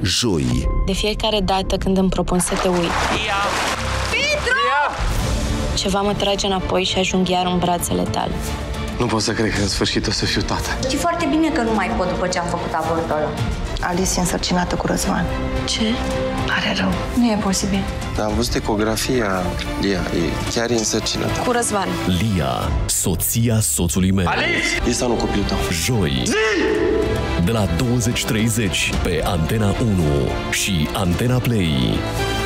joi. De fiecare dată când îmi propun să te uit, ceva mă trage înapoi și ajung iar în brațele tale. Nu pot să cred că în sfârșit o să fiu tată. E foarte bine că nu mai pot după ce am făcut avortul ăla. Alice e însărcinată cu Răzvan. Ce? Pare rău. Nu e posibil. Am văzut ecografia, Lia, chiar e însărcinată. Cu Răzvan. Lia, soția soțului meu. E sau nu copilul tău? Joi, de la 20:30 pe Antena 1 și Antena Play.